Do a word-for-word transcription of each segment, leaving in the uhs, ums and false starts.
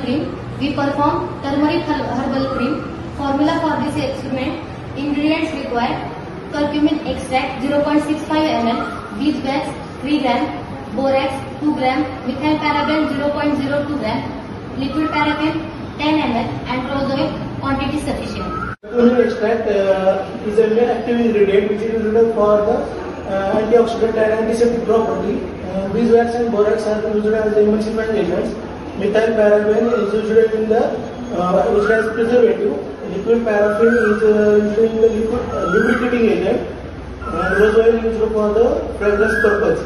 cream. We perform turmeric herbal cream. Formula for this experiment. Ingredients required: curcumin extract zero point six five milliliters, beeswax three grams, borax two grams, methyl paraben zero point zero two grams, liquid paraffin ten milliliters, and rose oil quantity sufficient. Curcumin extract uh, is a main active ingredient which is used for the uh, antioxidant and antiseptic property. Uh, beeswax and borax are used as emulsifying agents. Methyl paraben is used in the uh, used as preservative. Liquid paraffin is uh, used in the liquid uh, lubricating agent. And rose oil is used for the fragrance purpose.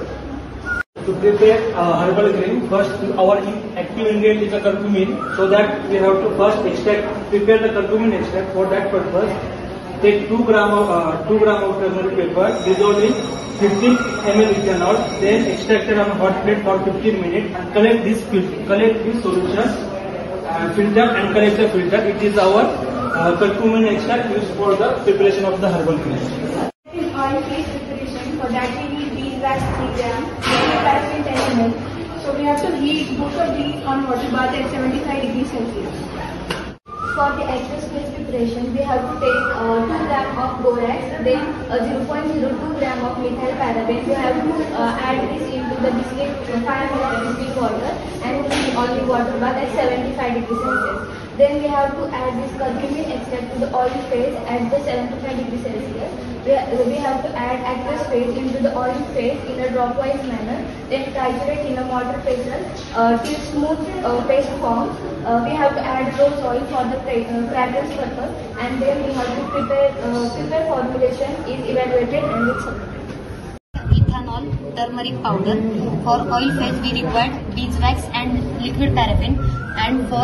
To prepare uh, herbal cream, first our active ingredient is the curcumin. So that we have to first extract, prepare the curcumin extract. For that purpose, take two gram of uh, two gram of turmeric paper, dissolve in fifteen milliliters ethanol, then extract it on a hot plate for fifteen minutes, and collect this collect this solution, uh, filter and collect the filter. It is our uh, curcumin extract used for the preparation of the herbal cream. In oil-based preparation, for that we need beeswax three grams, paraffin ten milliliters. So we have to heat both of these on water bath at seventy-five degrees Celsius. For the aqueous-based preparation, we have to take uh, two grams of borax, then uh, zero point zero two grams of methyl paraben. We have to uh, add this into the distilled five milliliters distilled water and heat on the water bath at seventy-five degrees Celsius. Then we have to add this curcumin extract to the oil phase at the seventy-five degrees Celsius. We, we have to add aqueous phase into the oil phase in a dropwise manner. Then titrate in a mortar pestle uh, till smooth uh, paste forms. Uh, we have to add rose oil for the uh, fragrance purpose, and then we have to prepare uh, prepare formulation is evaluated and it's submitted. Ethanol, turmeric powder. For oil phase we required beeswax and liquid paraffin, and for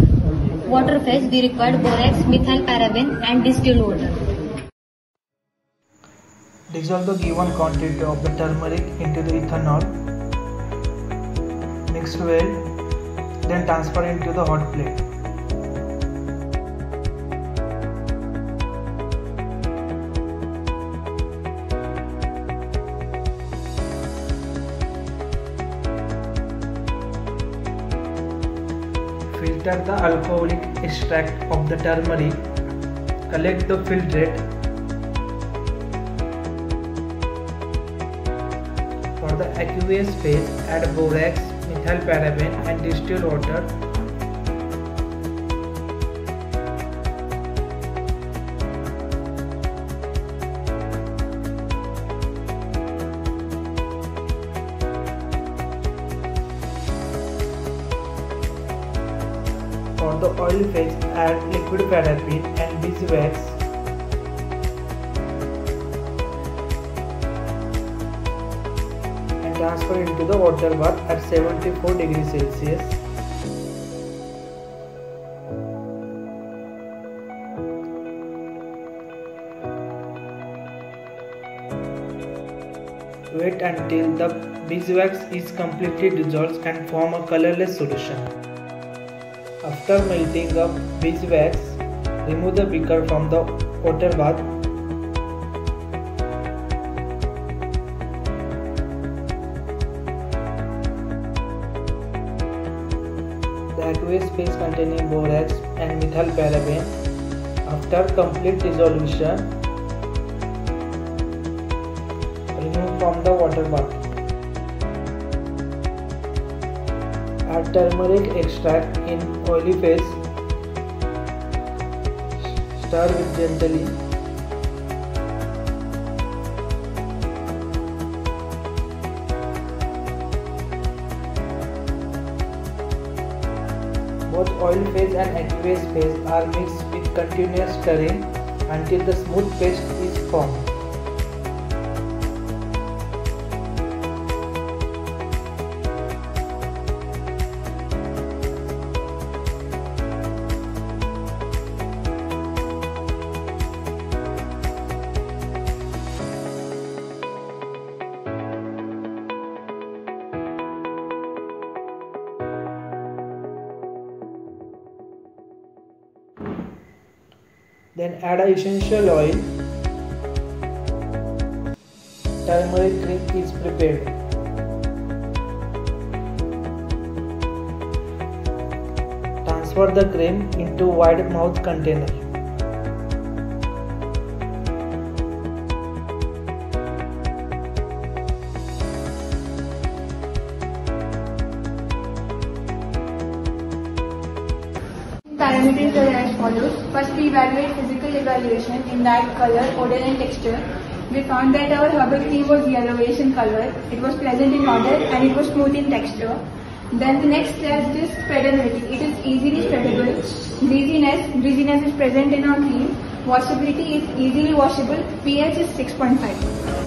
water phase we required borax, methyl paraben and distilled water. Dissolve the given quantity of the turmeric into the ethanol. Mix well, then transfer into the hot plate. Filter the alcoholic extract of the turmeric. Collect the filtrate. For the aqueous phase, add borax, methyl paraben and distilled water. For the oil phase, add liquid paraffin and beeswax. And transfer into the water bath at seventy-four degrees Celsius. Wait until the beeswax is completely dissolved and form a colorless solution. After melting the beeswax, remove the beaker from the water bath. The aqueous phase containing borax and methyl paraben. After complete dissolution, remove from the water bath. Add turmeric extract in oily phase. Stir with gently. Both oil phase and aqueous phase are mixed with continuous stirring until the smooth paste is formed. Then add a essential oil. Turmeric cream is prepared. transfer the cream into wide mouth container. Parameters are as follows. First, we evaluate physical evaluation in that color, odor and texture. We found that our herbal cream was yellowish in color, it was pleasant in odor and it was smooth in texture. Then the next step is spreadability. It is easily spreadable. Greasiness, greasiness is present in our cream. Washability is easily washable. pH is six point five.